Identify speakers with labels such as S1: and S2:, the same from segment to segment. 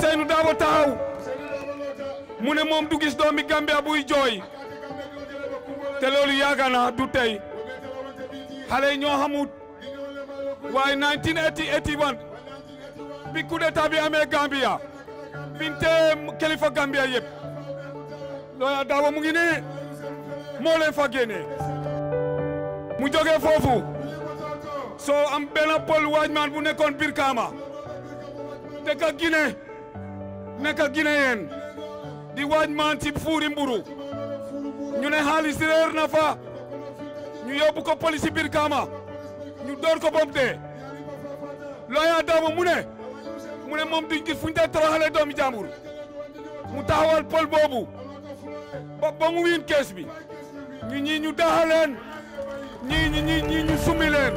S1: Ousseynou Dabo taxaw mu ne moom du gis doomi Gambia buy jooy te loolu yàgg na du tey xale ñoo xamut waaye 1981 bi coup d'état bi amee Gambia binte kilifa Gambia yëpp Lawyer Darboe mu ngi ne moo leen fa génne mu jógee foofu soo am benn pol waajmaan bu nekkoon Brikama dëkk Guinée nekk Guinéen di waajmaan ci fuuri mburu ñu ne xaalis réer na fa ñu yóbbu ko police Brikama ñu door ko bom dee Lawyer Darboe mu ne moom duñ gis fu ñu dee toroxale doomi jàmbur mu taxawal pol boobu ba mu wiin kees bi ñii ñu daxaleen ñii ñu sumi leen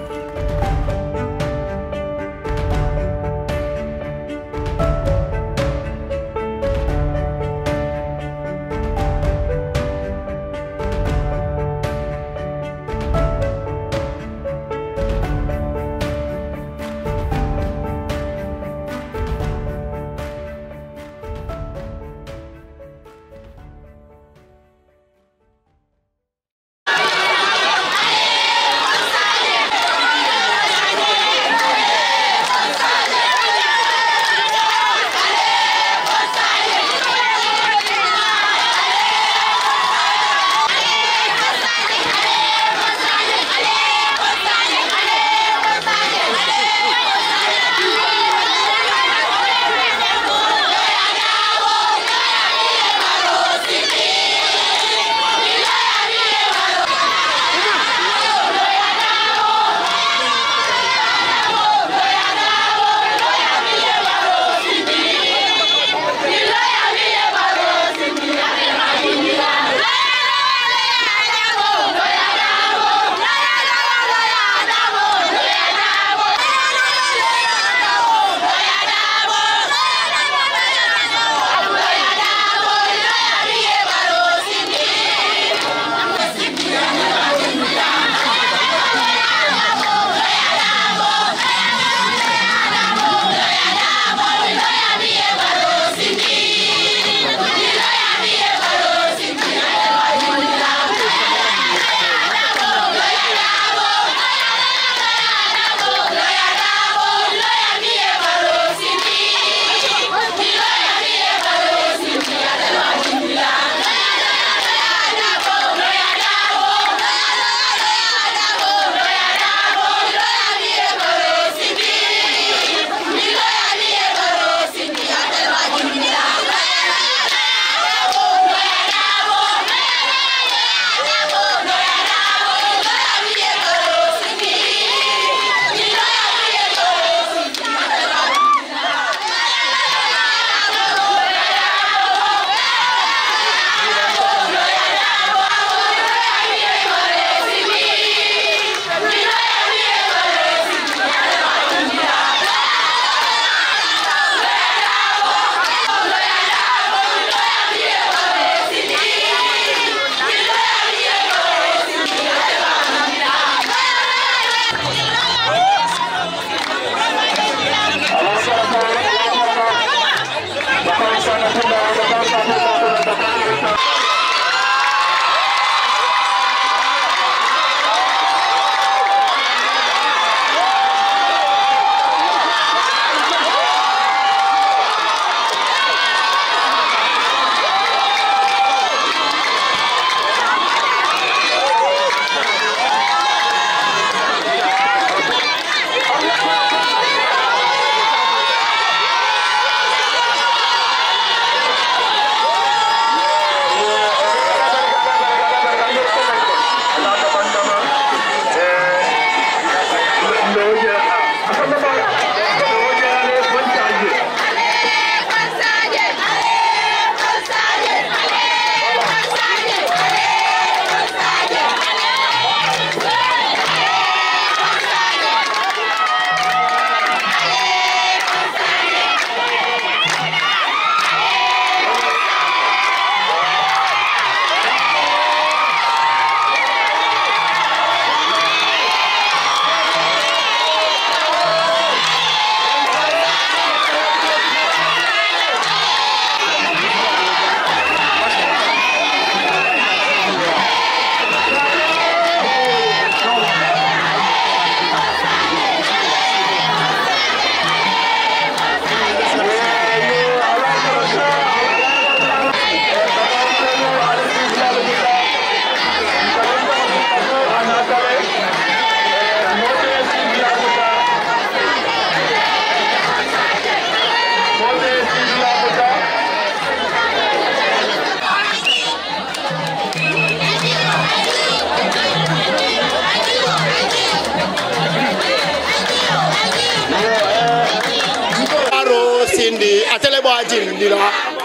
S2: bajindira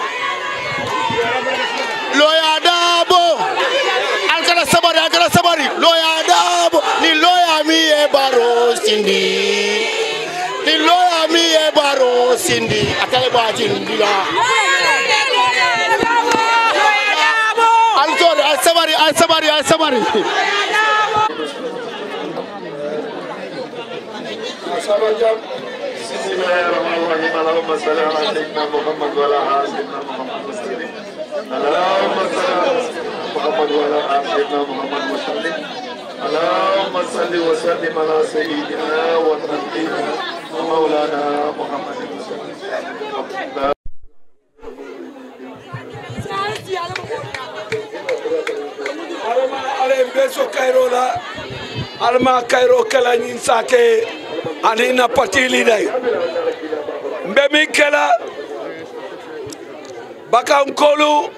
S2: Loya Dabo alkala sabari Loya Dabo ni loya mi e baro sindi ni loya mi e baro sindi atale bajindira al sabari
S3: Bismillahirrahmanirrahim. Allahumma salli ala sayyidina Muhammad wa ala ali sayyidina Muhammad wa sallim. Allahumma salli ala Muhammad wa ala ali sayyidina Muhammad wa sallim. Allahumma salli wa sallim ala sayyidina wa nabiyyina wa maulana Muhammad wa sallim.
S4: Beso Kairola Alma Kairo kala nyin sake anina patili dai mbemi kala baka nkolu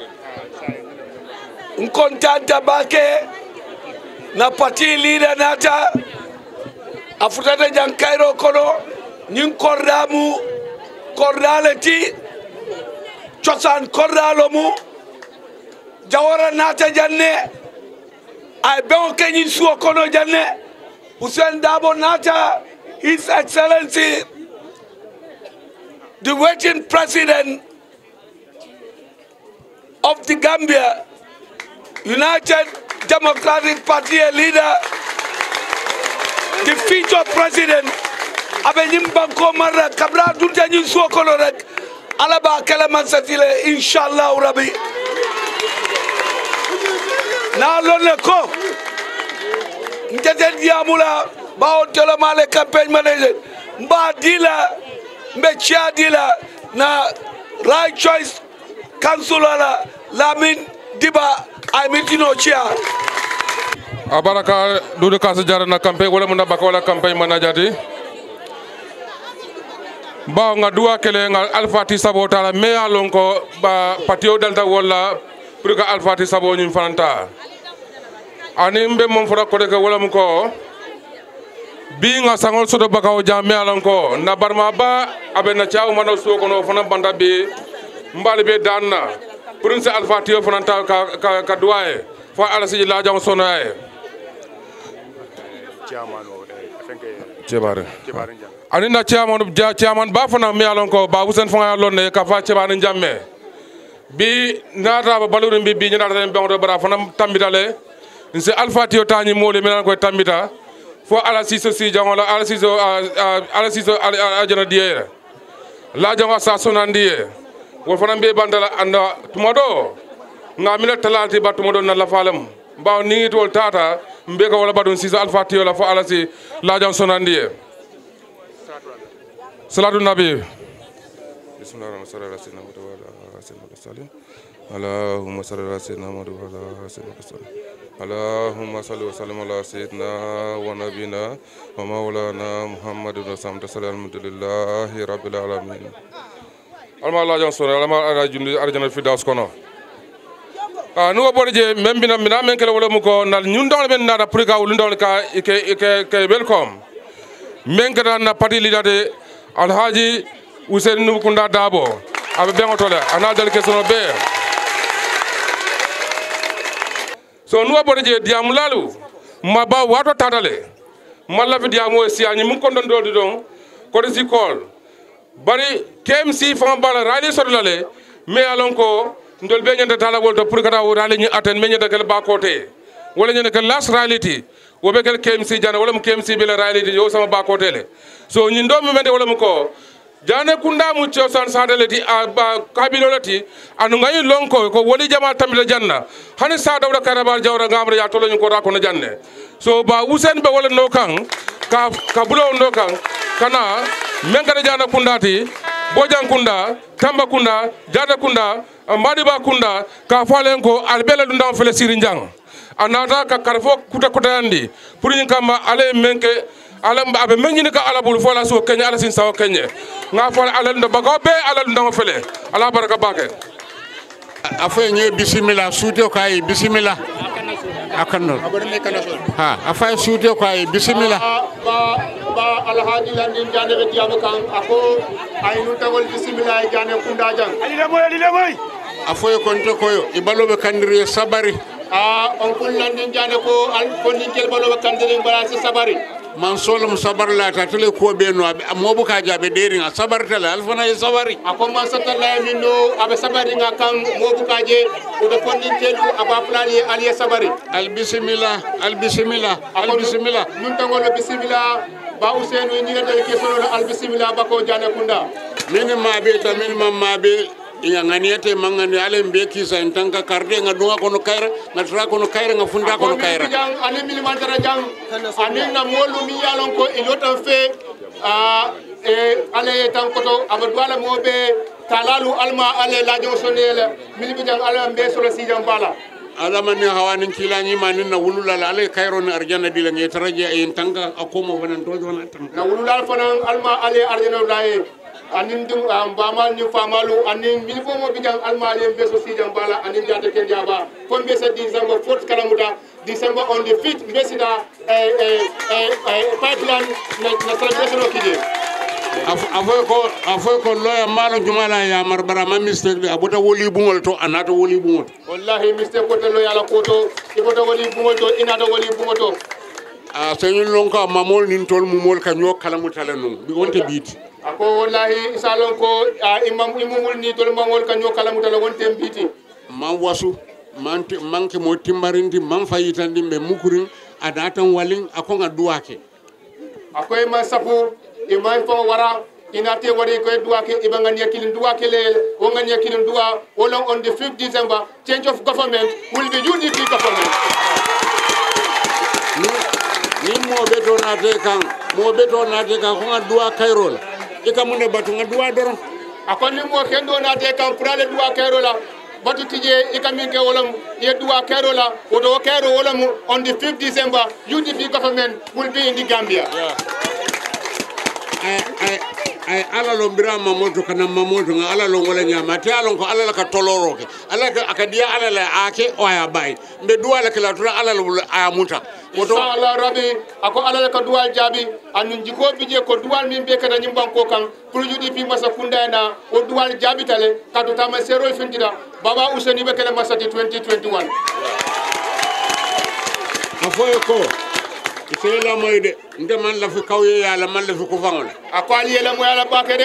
S4: nkontanta bake na patili da nata afutata jan Kairo kono nyin kordamu kordaleti chosan kordalomu jawara nata janne ay ben kenyi suo kono janne Hussein Dabo Nata, His Excellency the waiting president of the Gambia United Democratic Party leader, the future president abenyim banko mara kabra dunta nyi suo kono rek alaba kala mansatile inshallah rabbi na lone ko njete diamula bawo tolo male campaign manager mba dila mbe chia dila na right choice council la Lamin Diba ay mitino chia
S5: abaraka dudu kasu jara na campaign wala munda baka wala campaign manajati bawo nga duwa kele nga alfati sabo tala me alonko ba patio dalta wala pour que alfati sabo nyim fananta ani mbe mom fora ko de wala mu ko bi nga sangol sodo bakaw jamme alanko na barma ba abena ciaw mano so ko no fona banda be mbali be danna prince alfati yo fona ta ka duaye fo ala siji la jam sonaye cebare ani na chairman ba fona mi alanko ba wusen fona lonne ka fa cebare jamme bi nata ba balurum bi nyata den be bara fona tambitale nse alfati yo tani mole menan ko tambita fo ala siso si jangola ala siso ajana diere la jango sa sonandie wo fanam be bandala anda tumodo ngamila talati ba tumodo na la falam baw ni tol tata mbe ko wala badon siso alfati yo la fo ala si la jango sonandie salatu nabi bismillahir rahmanir rahim Allahumma salli ala sayyidina Muhammad wa ala sayyidina Muhammad Allahumma salli wa sallim ala sayyidina wa nabina wa maulana Muhammadin alhamdulillahi rabbil alamin alma la jon sona alma ala jundi arjana fidaus kono no boreje membina mina men kala wala muko nal ñun dawle ben nada pour ka wulu ka ke welcome men kada na parti leader de alhaji Hussein Nubukunda Dabo abe bengotole ana dal ke sono be so nuwa boreje diamulalu maba wato tadale malla fi diamo si ani mun ko don do don ko si kol bari KMC fa bala rali sodlale me alon ko ndol be nyanda tala wolto pour kata wo rali ni aten me nyanda kel ba kote wala nyanda kel last reality wo be kel KMC jana wala mu KMC be la reality yo sama ba kote le so nyi ndo me mende wala mu ko jane kunda mu ciosan sadaleti ba kabilolati anu ngayi lonko ko woli jama tambila janna hani sa dawda karabar jawra ngamra ya tolo ko rako no janne so ba usen be wala no kan ka bulo no kan kana mengara jana kundati bojan kunda tamba kunda jada kunda madiba kunda ka falen ko albela dundam fele sirinjang anata ka karfo kuta yandi pour nyin kama ale menke alam abe menyini ka ala bul fola so kenya ala sin saw kenya nga fola ala ndo bago be ala ndo fele ala baraka bake
S6: afenye bismillah suto kai bismillah akannol
S2: abon me kanasol
S6: ha afay suute ko ay bismillah
S2: ba alhaji landin jane be diamo kan ako ay nu tagol bismillah jane kunda jang ali le moy
S6: afoy konto koyo ibalobe kandiri sabari
S2: on kul landin jane ko al konni kel balobe kandiri bala ci sabari
S6: man solum sabar la ta tele ko be no mobu ka jabe deri nga sabar tele alfana e sabari
S2: ako man satalla minno abe sabari nga kan mobu ka je o de konni telu aba plani ali sabari
S6: al bismillah
S2: nun tangolo bismillah ba usenu ni ngata ke solo al bismillah bako jane kunda
S6: min mabe iya nganiete mangani ale mbeki sa intanga karde nga dunga kono kaira nga tra kono kaira nga funda kono kaira
S2: jang ani mili mantara jang ani na molu mi yalon ko ilotan fe ale tan koto abadwala mobe talalu alma ale lajo sonele mili jang ala mbe solo si jang bala
S6: ala man hawani kilani manin na wulula ale kairo na arjana dila nge taraje ay intanga akomo banan to jona tan
S2: na wulula fanan alma ale arjana laye anin dum bamal ni famalu anin mil fo mo bijang almali be so sijam bala anin jata ken jaba kon be sa December 4th kalamuta December on the 5th besida pipeline na celebration okide
S6: afoy ko loya malo jumala ya marbara ma mistake de abota woli bungol to anata woli bungol
S2: wallahi mistake ko to loya la koto ibota woli bungol to inata woli bungol to
S6: señul lonka mamol nin tol mumol ka ñok kalamuta la non bi wonte biti
S2: ako wallahi salon ko imumul ni tol mangol kan yo kala mutala won tembiti
S6: man wasu manke mo timbarindi man fayitandi be mukurin adatan walin akonga duwake
S2: akoy man sapu imay fo wara inate wari ko duwake ibanga yakilin duwake le wonga yakilin duwa wolon on the 5th December change of government will be unity government
S6: ni mo beto na te kan ko duwa kairol ikamune batu nga duwa doron
S2: akoni mo kendo na te kan prale duwa karola batu tije ikaminke wolam ye duwa karola odo karo wolam on the 5th December UDP government will be in the Gambia
S6: ay ala lo mbira mamoto kana mamoto nga ala lo wala nyama te ala ko ala la ka toloroke ala ka akadia ala la ake o ya bay mbe duwa la kala tura ala lo ayamuta
S2: inshallah rabbi ako ala la ka duwa jabi anun jiko bije ko duwal min be kada nyimban ko kan pour UDP masa kunda na o duwal jabi tale ka to tama sero fintida baba useni be kala masa 2021
S6: afoy ko isela moyde nde man la fi kawye yalla man la fi ko fangola
S2: ako ali yela mo yalla bakede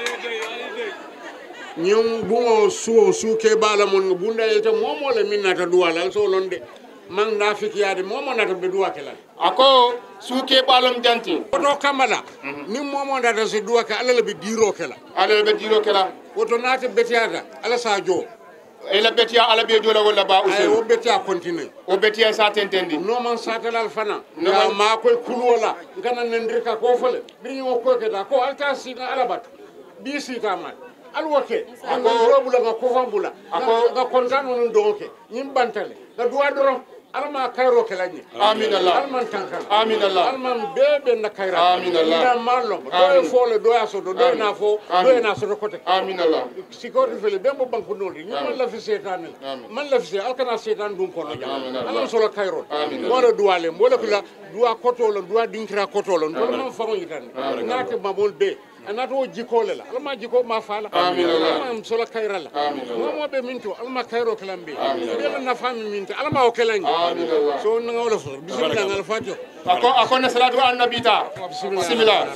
S6: nyum bungo suke bala mon bunda yete momo le minata duwala so londe man na fikiyade momo nata be duwa kala
S2: ako suke balom janti
S6: oto kamala ni momo nata so duwa ka ala be diro kala oto nata betiata ala sa jo
S2: ela betia ala be jola wala ba
S6: ay o betia continue
S2: o betia sa tentendi
S6: no man satalal fana no ma koy kulola ngana nendrika ko fole bi ñu ko keta ko alta sina ala bat bi sita ma alwoke ako robula ga ko fambula ako ga kontano non doke ñim bantale ga duwa doro alma kayro kelaji
S2: amin allah
S6: alman tankan
S2: amin allah
S6: alman bebe na kayra
S2: amin allah
S6: ina mallo do fole do aso do na fo do na so ko te
S2: amin allah
S6: sikoti fele bembo banko noldi ni man la fi setan man la fi alkana setan dum ko no alam so la kayro wala duwale wala kula duwa kotolo duwa dinkira kotolo do man fa ngi tan naati babol be anato jikole la alma jiko ma fala
S2: amin allah
S6: alma so la kayra la mo be minto alma kayro kalambe be na fami minto alma o kelangi
S2: amin allah
S6: so na ngawla fo bismillah ngal fatiho
S2: ako na salatu ala nabita bismillah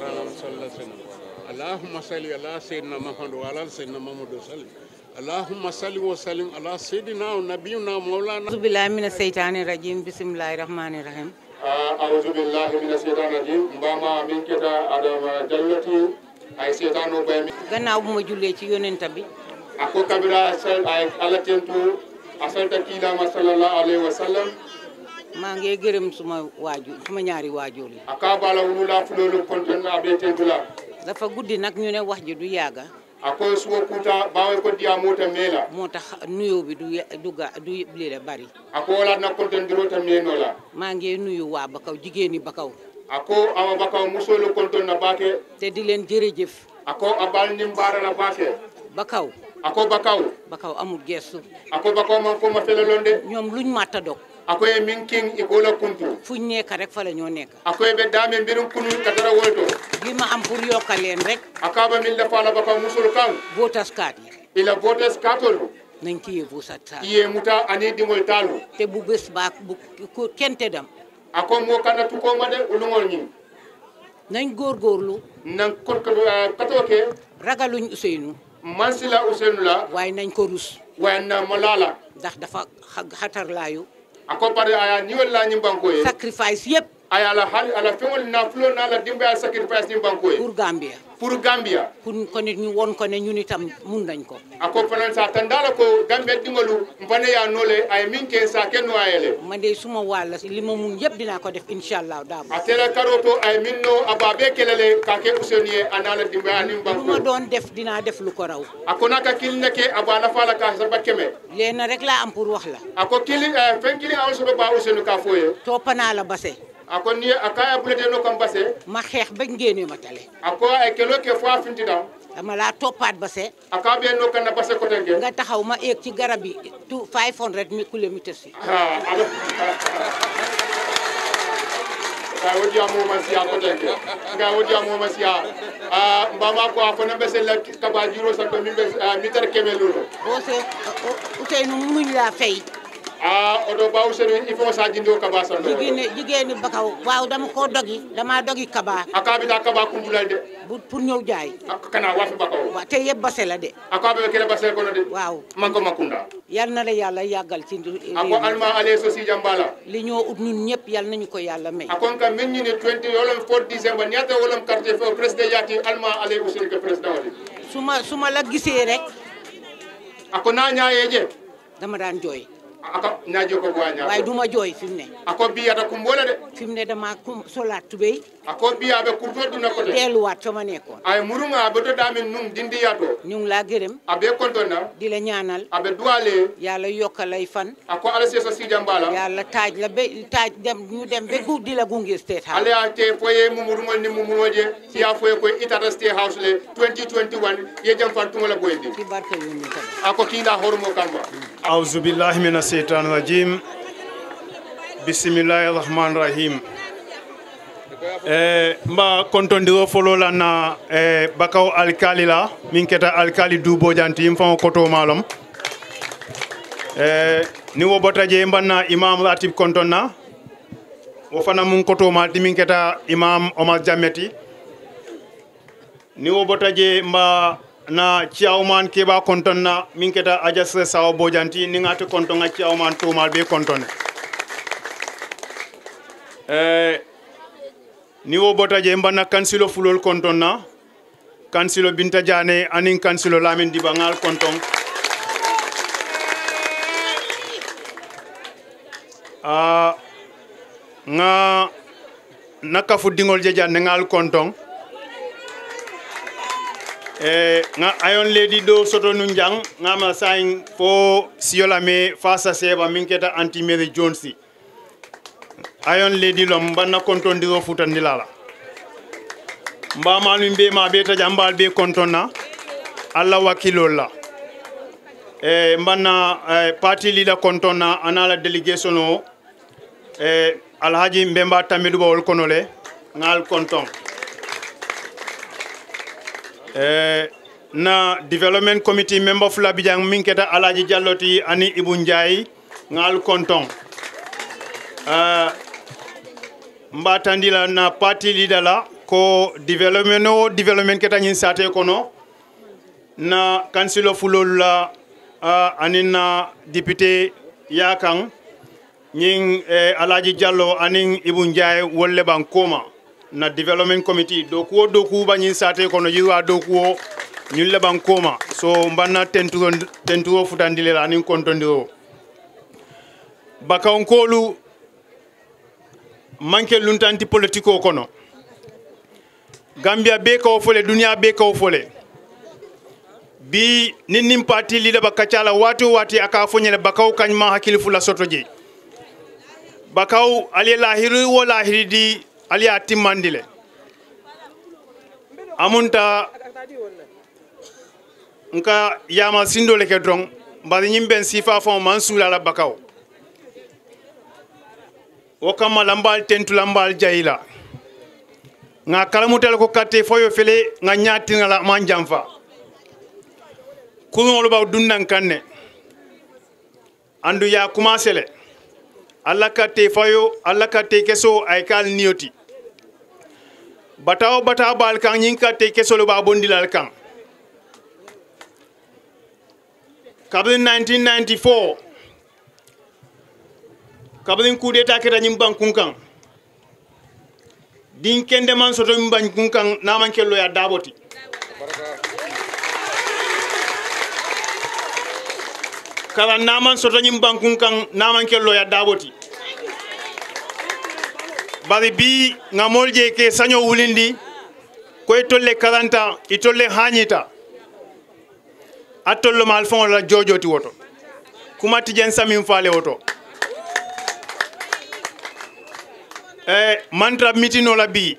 S6: اللهم صل على سيدنا محمد وعلى سيدنا محمد وسلم اللهم صل وسلم على سيدنا ونبينا مولانا
S7: أعوذ بالله من الشيطان الرجيم بسم الله الرحمن الرحيم
S2: أعوذ بالله من الشيطان الرجيم بما من كده أدم جلتي أي شيطان وبيم
S7: gannaaw bu ma jullee ci yonent bi
S2: ako kabira sel ay ala tentu asalta kila sallallahu alaihi wasallam
S7: maa ngi gërëm suma ñaari waajur yi
S2: aka bala wulula fulolu konton abe tentula
S7: dafa guddi nag ñu ne wax ji du yàgga
S2: ako suwo kuta bawe ko diya mota mela
S7: moo tax nuyoo bi du lii bari
S2: ako wala na konton dirota menola
S7: maa ngi nuyu waa Bakaw jigéeni Bakaw
S2: ako awa Bakaw musolu konton na bake
S7: te di leen jërëjëf
S2: ako abal nimbara la bake
S7: Bakaw
S2: ako Bakaw
S7: amul gestu
S2: ako Bakaw man ko ma fele londe
S7: ñoom luñ matta dog
S3: akoye min king ikola kuntu
S7: fuñ nekk rek fa la ñoo nekk
S3: akoye be dame mbirum kunu katara wolto
S7: li ma am pour yokkal leen rek
S3: akaba min la fala baka musul kan
S7: voters card yi
S3: ila voters katol
S7: nañ ci voter card
S3: iye muta ani dingol talu
S7: te bu bés ba bu kente dam
S3: ako mo kana tuko made ulungol ñi
S7: nañ góorgóorlu
S3: nan ko katoke
S7: ragaluñ Ousseynou
S3: mansila Ousseynou la
S7: waaye nañ ko rus
S3: waaye na malala
S7: ndax dafa xatar laayu
S3: ako pare aya niwol la ñi banko ye
S7: sacrifice yëpp
S3: aya la hal ala fengol na flo na la dimba ya sacrifice ñi banko ye
S7: pour Gambia
S3: pour
S7: ko nit ñu won ko ne ñun itam mun nañ ko
S3: ako fanan sa tandala ko Gambia dingolu mbane ya nole ay minke sa kenno ayele
S7: man de suma wàll li ma mun yëpp dinaa ko def inshallah daa
S3: atela karoto ay minno ababe kelele ka ke Ousseynou anala dimba ani banko
S7: lu ma doon def dinaa def lu ko raw
S3: ako naka kil neke abala fala ka sa bakeme
S7: leena rek laa am pour wax la
S3: ako kili fen kili awso ba Ousseynou ka foye
S7: toppana la base
S3: ako ni akaya bulete no kam base
S7: ma xeex ba ngéene ma tale
S3: ako ay kelo ke fo afinti dam
S7: dama laa toppaat base
S3: akabe no kan base ko tenge
S7: nga taxaw ma eeg ci garab yi 500 kilomètres yi
S3: nga wodi amu masiya ko tenge nga wodi amu masiya mbama ko afana base la kaba juro sa do mimbe mitar kemelulo
S7: Ousseynou munuñ laa fay
S3: odo ba Ousseynou il faut sa jindo kaba sa
S7: jigéeni Bakaw waaw dama ko dama dogi kaba
S3: akabi da kaba kuntulal de
S7: pour ñëw jaay
S3: kana wafi Bakaw
S7: waaw te yëpp base la de
S3: akabe kele base ko no de
S7: waaw
S3: man ko makunda
S7: yal na la yàlla yàggal ci
S3: ako alma ale so si jambala
S7: li ñoo ut ñun ñëpp yal nañu ko yàlla may
S3: akon ka men ñi ne 20 yolam 4 December ñata wolam carte fo président yati alma ale Ousseynou ke président wali
S7: suma la gisee rek
S3: ako na ñaayeje
S7: dama daan jooy
S3: aka ñaajo ko boña
S7: waaye duma jooy fi mu ne
S3: ako biyata kumbola de
S7: fi mu ne dama solaat tubéy
S3: ako biya be kurto duna ko de
S7: delluwaat sama nekkoon
S3: ay murunga be to damin num dindi yato
S7: ñu ngi laa gërëm
S3: abe kontona
S7: di la ñaanal
S3: abe duale
S7: yàlla yokkalay fan
S3: ako ala seso si jambala
S7: yàlla taaj la ba taaj dem ñu dem ba di la gunge State House
S3: ala te foye mumurumol ni mumumoje siya foye ko itata State House le 2021 ye jam fan tungola boyndi
S7: ci barke yu ñu tam
S3: ako kila hormo kamba
S8: auzu billahi minash shaitanir rajim bismillahir rahmanir rahim mba kontondiro folo la na Bakaw alkali la min keta alkali du bojanti mfa koto malom ni wo botaje mbanna imam ratib kontonna wo fana mun koto malti min keta imam Omar Jameti ni wo botaje mba na Chiauman keba kontonna min keta ajasre sawo bojanti ni ngati kontonga Chiauman tumal be kontone ni wo botaje mbanna kansilo fulol kontonna kansilo Binta Jane anin kansilo Lamin Dibangal konton nga nakafu dingol je jan ngal konton nga ayon lady do soto nunjang nga ma sain fo siola me fasa seba minketa anti Mary Jonesi ayon lady lom banna konton diro futandilala mba manu be ma beta jambal be kontonna alla wakilolla mbanna party leader kontonna anala delegation o alhaji Mbemba Tamidou Bawol konole ngal konton na development committee member fula bijang minketa alaji Jalloti ani Ibu Njai ngal konton mbatandila na party leader la ko development keta nyin sate kono na kansilo fulol la anina député yakang ñing alaji Jallo anin Ibu Njai wolle ban koma na development committee doku ba ñin sate kono yiwa doku ñun le ban koma so mbanna tenturo futandile la anin kontondiro Bakaw kolu manke luntanti politiko kono Gambia be ko fole dunia be ko fole bi nin parti leader bakacala wati aka fonyele Bakaw kañ ma hakili fula soto je Bakaw ali lahiri wo lahiri di ali atimandile amunta nka yama sindole ke dron mbadi nyimben sifa fon mansula la Bakaw wo kamma lambal tentu lambal jayila nga kalamutel ko katte foyo fele nga nyati ngala man jamfa kulolu ba dunnan kanne andu ya commencé le alla katte foyo alla katte keso ay kal nioti bataw bata bal kan nyin katte keso lo ba bondilal kan kabin 1994 kabin coup d'état keta nyim bankun kan din kende man soto nyim bankun kan na man kello ya daboti kala na man soto nyim bankun kan na man kello ya daboti bari bi ngamolje ke sanyo wulindi ko itolle kalanta itolle hanyita atollo mal fon la jojoti woto kuma tijen samin faale woto mantra mitino la bi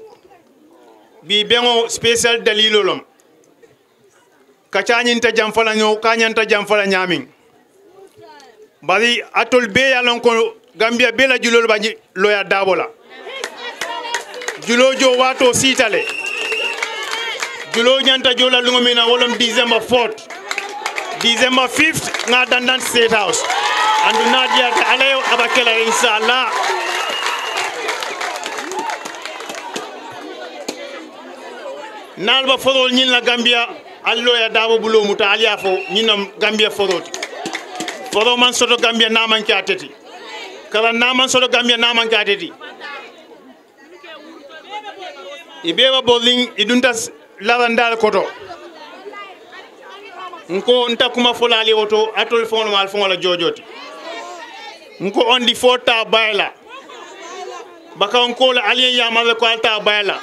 S8: bengo special dalilolom kacanyinta jamfala nyo kanyanta jamfala nyamin bari atol be yalon ko Gambia be la julol ba loya dabola julojo wato sitale julo nyanta jola lungo mina wolom December 4th December 5th nga dandan State House andu nadia ta alayo abakela inshallah nalba fodol ñin la Gambia allo ya dabo bulo muta aliya fo ñinam Gambia fodoti fodo man soto Gambia naman ki ateti kala naman soto Gambia naman ki ateti ibeba bowling idunta lavandal koto nko nta kuma folali woto atol fon mal fon la jojoti nko on di fota bayla baka onko la alien ya mal ko alta bayla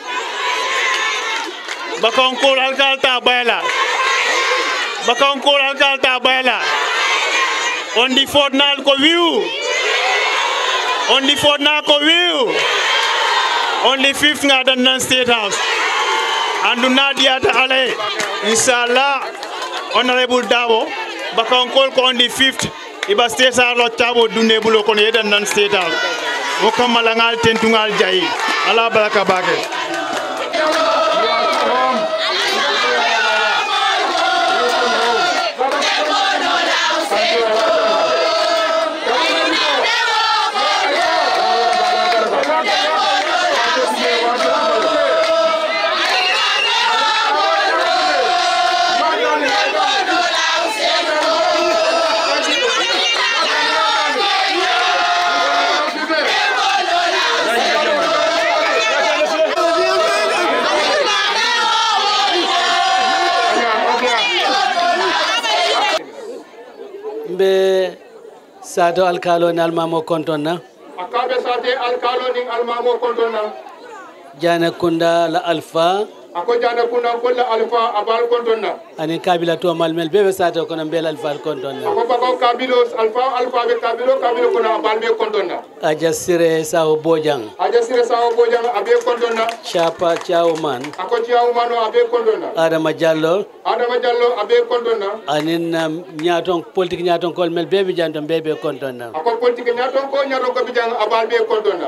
S8: baka onko alta bayla baka onko alta bayla on di fort nal ko wiu on di fort na ko wiu on di fifth nga dan State House andu nadia ta ale inshallah Honorable Dabo baka on ko on the 5th iba State House lo tabo dunne bulo ko yedan nan State House o kamala ngal tentungal jayi ala baraka bake
S9: be sato alkalo ni almamo kontonna
S3: akabe sate alkalo ni almamo kontonna
S9: jana kunda la alfa
S3: ako jana kunda ko la alfa abal kontonna
S9: ani kabila to malmel bebe sato kono bel alfa kontonna
S3: ako baba kabilo alfa be kabilo kono abal be kontonna
S9: ajasire sawo bojang abe kontonna chapa chaoman
S3: ako chaoman abe kontonna
S9: adama jallo
S3: abe kontonna
S9: anin nyaton politique nyaton kol mel bebe janton bebe kontonna
S3: ako politique nyaton ko bijang abal be kontonna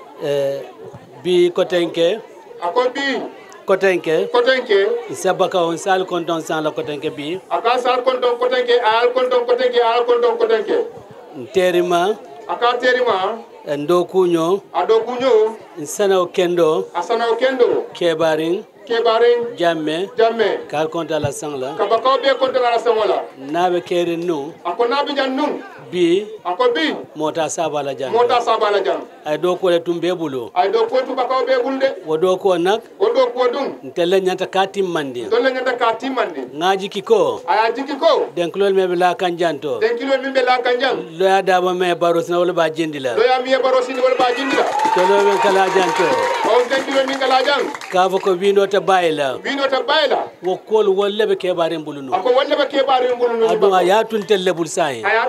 S9: bi kotenke
S3: ako bi
S9: kotenke sabaka on sal konton san la kotenke bi
S3: aka sal konton kotenke al konton kotenke
S9: terima
S3: aka terima
S9: ndo kunyo nsana okendo kebarin jamme kal konta la sangla
S3: kabaka be konta la sangla
S9: nabe kere nu
S3: ako nabe jan nu
S9: bi
S3: ako bi
S9: mota sabala jan ay do ko le tumbe bulo
S3: ay do ko tubaka be bulde
S9: wodo ko nak
S3: wodo ko dum
S9: ntele nyanta katim mandi ngaji kiko
S3: aya jikiko
S9: den klol me la kanjanto lo ya daba me baros na wala ba jindila
S3: lo ya mi baros ni wala ba jindila
S9: to lo men kala janto
S3: o den kilo mi kala jan
S9: ka ko windo ta bayla wo kol wolle be ke bare mbulunu
S3: ako wolle be ke bare mbulunu
S9: adu ya tun telle bul sai
S3: aya tun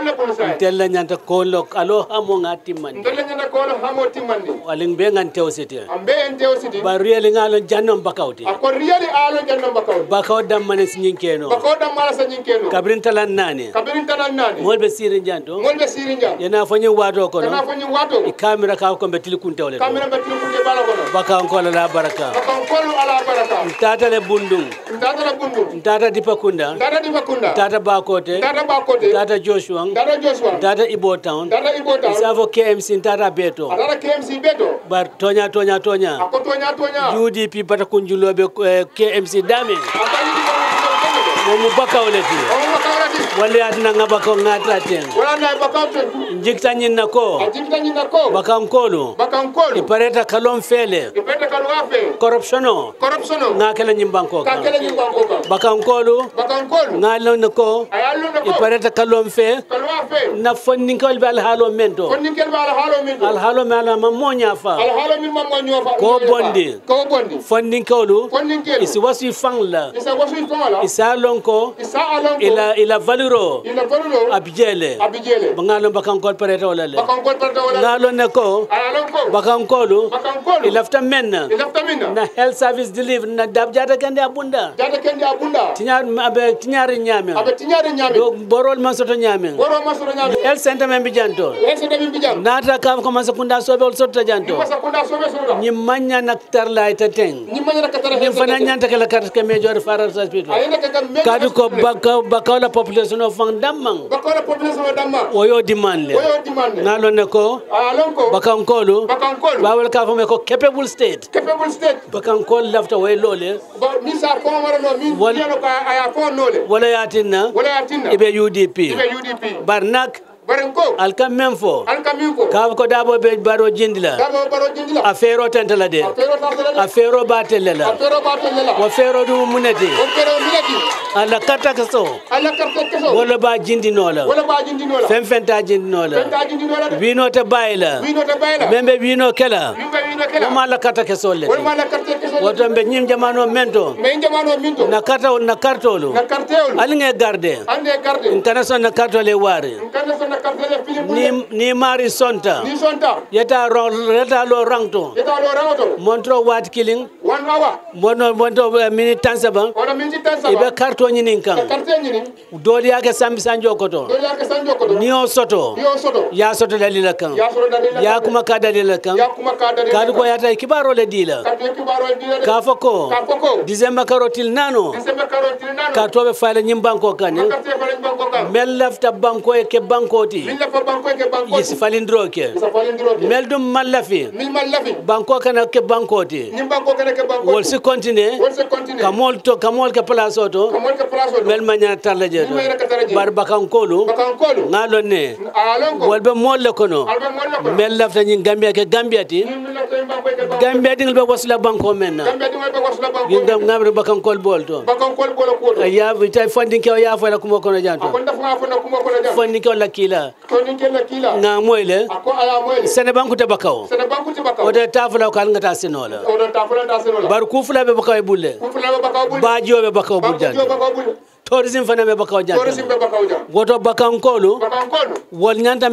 S9: tella nyanta kolo alo hamo ngati mandi
S10: ndele nyanda kolo hamo timandi
S9: walin be ngante ositi
S10: ambe ente ositi
S9: ba rieli ngalo jannom bakawti
S10: akon rieli alo jannom bakawti
S9: bakaw dam mané nyinkeno
S10: bakaw dam mala sa nyinkeno
S9: kabrin talan nani molbe sirin janto yana fanyi wato kono
S10: yana fanyi wato
S9: kamera ka ko betili kunte wala
S10: kamera betili kunte bala kono
S9: bakaw ko la baraka
S10: bakaw ko ala baraka
S9: tata le bundung tata dipakunda tata bakote tata Joshua tata Ibo Town isavo KMC tata beto bar tonya
S10: ako tonya
S9: UDP bata kunjulobe KMC dame momu bakawleti wala atina ngabako ngata ten
S10: wala na bakawten
S9: jikta nyinna ko bakankolu ipareta kalon fele corruptiono ngakela nyimbanko bakankolu ngalon ko ipareta kalon fe na fonninkol bal halo mento al halo mala mamonya fa ko bondi fonninkolu isi wasi fangla isalon ko ila valuro abijele bangalo bakankol pareta wala le ngalo ne ko bakankolu ilafta menna na health service delivery na dabjata kende abunda tinyar nyame do borol masoto nyame health center membi janto nata kam ko masakunda sobe ol sotta janto nyimanya naktar la itateng nyim fana nyanta kala carte ke major faral hospital kadu ko bakawla population of damang oyo demand ngalo ne ko bakankolu bawel ka fome ko capable state bakankol lafta way lole wala yatinna ibe UDP barnak alkam memfo kaw ko dabo be baro jindila afero tentala de afero batella wa fero du munati ala kata kaso wala ba jindinola femfenta jindinola wino te bayla membe wino kala ma la kata kaso le woto be nyim jamano mento na kata na kartolo alinge garde international na kartole wari ni mari sonta yeta lo rangto montro wat killing
S10: 1 hour
S9: monto minute tansaba ibe karto nyinin kan doli yake sambi sanjo koto niyo soto ya soto dalila kan ya kuma ka dalila kan kadu ko yata kibaro le dila ka foko December karotil nano ka tobe fale nyim banko kan mel lafta banko e ke banko yisi falindro ke meldum mallafi banko kana ke bankoti wol si continue kamol ke place auto mel manya tarlaje bar bakankolu ngalo ne wolbe molle kono mel lafta nyi gambia ke gambiati gambia dingel be wasla banko menna gindam ngabre bakankol bolto ya vitay funding ke ya fa la kuma kono janto funding ke la kila nga moyle sene banku te bakaw o de tafula ko ngata sinola bar kufula be bakaw bulle bajo be bakaw buljan tourism fana be bakaw jan goto bakankolu wol nyanta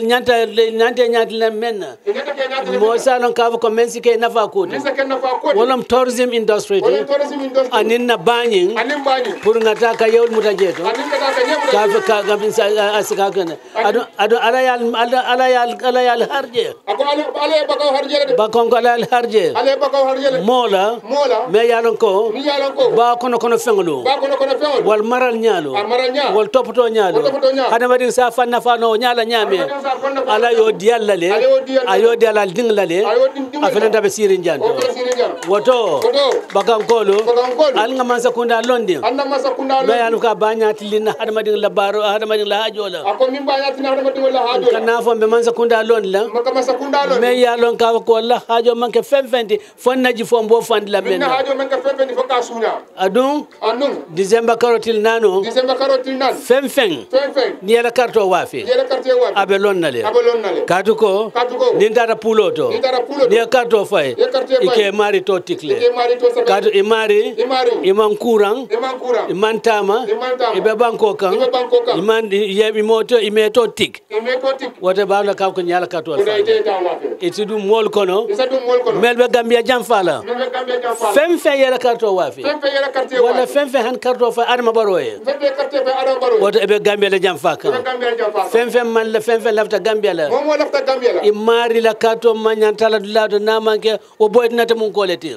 S9: men mo salon ka ko mensi ke nafa ko wolam tourism industry anin na banyin pour ngata ka yewul mutajeto ka asika kana ado alayal harje bakon ko alayal harje mola me yalon ko ba kono fenglu wal maral nyalo wal topoto nyalo hada madi sa fanna fano nyala nyame ala yo dialla le ayo dialla dingla le afena tabe sirin janto woto bakam kolo al ngama sakunda londi be yanu ka banya tilina hada madi la baro hada madi la hajola
S10: ako min banya tilina hada madi la hajola
S9: kana fo be man sakunda londi la
S10: makama sakunda londi
S9: me yalon ka ko la hajo manke femfenti fonnaji fo mbo fandi la men
S10: na hajo manke femfenti fo ka sunya
S9: adun December karotil nano femfeng ni yala karto wafi abelon nale katuko nindara puloto ni karto fay ike mari imari to tikle kadu imari iman kurang iman tama ibe banko kan iman imeto tik wote bawla ka ko nyala katol iti du mol kono melbe gambia jam fala fem fe yela karto wafi wala fem fe han karto fa adama baroye wote ebe gambia la jam fa kan fem fe man la fem fe lafta gambia la imari la karto manyantala dulado na manke o boyt nata mun koleti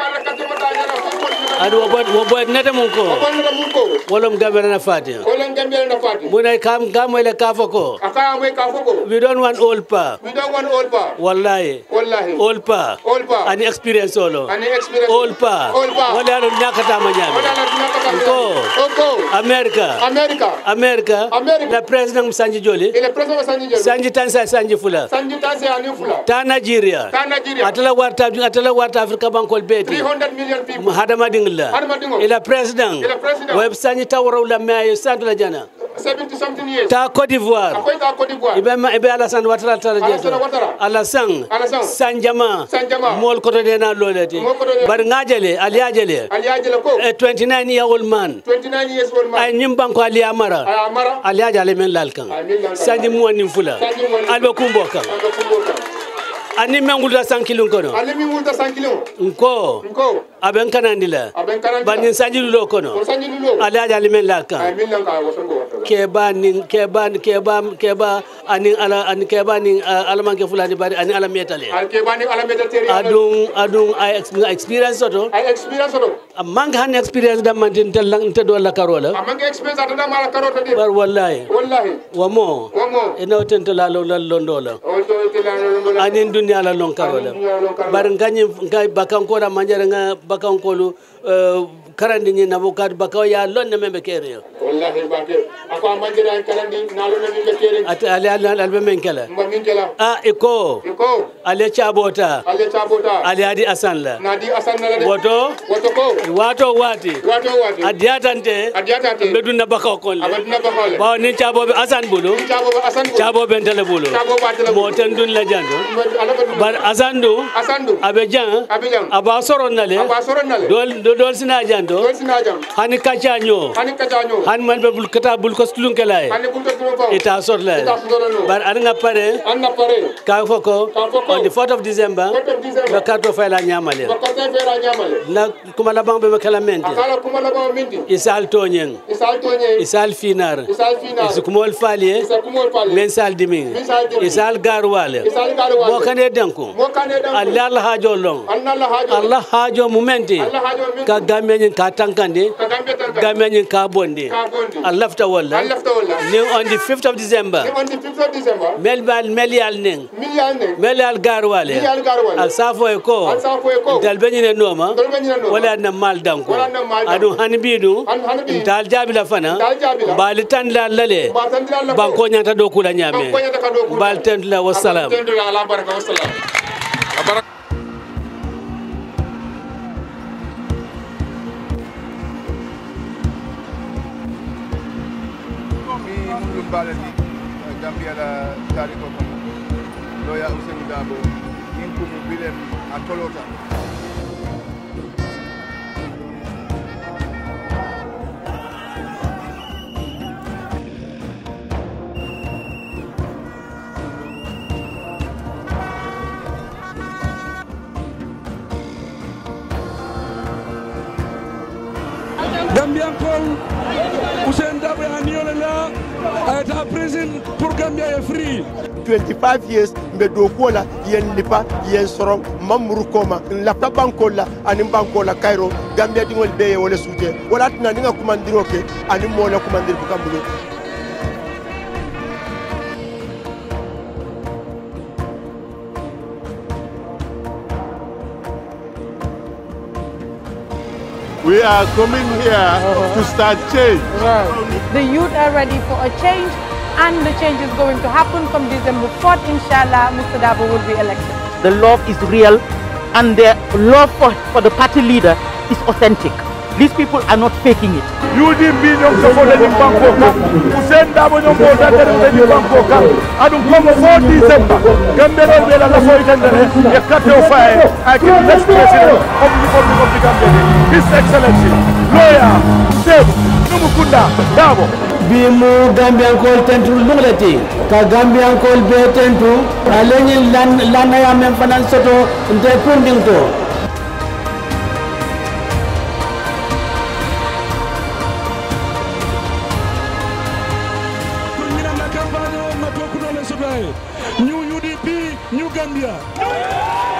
S9: adu wo boyt nata mun ko wolom gambia na fati bunay kam gamoyle kafoko we don't want old pa wallahi old pa ani experience solo old pa wala no nyakata manyame ko America la president Sanji Joli Sanji Tansa Sanji Fula ta Nigeria atala warta Africa bankol beti
S10: 300 million people
S9: hadama dingla ila president web Sanji tawro la mayo sandula jana
S10: 70 something years
S9: ta Côte d'Ivoire ibe Alassane Ouattara Alassane Sanjama mol ko de na loleti bar ngajele aliajele
S10: ko
S9: 29 year old man ay nyim banko ali amara aliajale men lalkan Sanji mo nim fula albe kumbo kan ani mengulda 100 kilo kono nko aben kanandila banin Sanji lulo kono aliajale men lalkan keba ani keba ni alamanke fulani bari ani ala metale adung I experience oto amang han experience da man tin telang te do la karola
S10: amang experience da mala karota de
S9: bar wallahi wamo eno ten to la londola ani dunya la lon karola bar ngani ngai bakanko da manjara nga bakankolu karandi ni nabukat bakaw ya lon ne membe kere
S10: wallahi bakir ako manjara karandi nalo ne membe kere
S9: at albe menkela iko ale chabota ale adi asan la
S10: nadi asan la de
S9: woto ko wato wati adiatante beduna bakaw kon ba ni chabobe asan bulu chabobe ndele bulu mo tendun la jando bar asandu abejan aba soron nale dol sina jando hani kachanyo han man be bul kata bul ko stulun kelay ita sor la bar an pare ka foko on the 4th of December ba karto fayla nyamale na kuma la bang be kala mente isal tonyen isal finar iskumol falie men sal dimi isal garwale mo kane danko Allah hajo long Allah hajo momenti ka gamenyin ka tankande gamenyin ka bonde Allah fta wala ni on the 5th of December melial garwale al safo ko dal benine noma wala na mal danko adu hanbidu dal jabila fana bal tan la lale banko nyata do kula nyame bal tan la wassalam
S11: Gambia la tariko ko loya Ousainou Dabo inku mu bilen atolota
S4: Gambian Paul Ousainou Dabo aniola at a prison pour Gambia est free
S2: 25 years mbe do kola yen lipa yen soro mamuru koma la bankola ani bankola Cairo Gambia dingol be wala suje wala tina ninga kumandiro ke ani mola kumandiro bukambulo
S12: We are coming here to start change.
S13: The youth are ready for a change, and the change is going to happen from December 4th. Inshallah, Mr. Dabo will be elected.
S14: The love is real, and the love for the party leader is authentic. These people are not faking it.
S12: UDP ñom so fo dañu banko kan Hussein Dabo ñom bo da dañu banko kan adum comme 4 December Gambia be la la foy tendere e carte o faye I can next president of the Gambia His Excellency lawyer Debo Numukunda Dabo
S9: bi mu Gambian ko tentu lungleti ka Gambian ko be tentu aleni lan ya men fanan soto nte kunding to
S12: New UDP, New Gambia.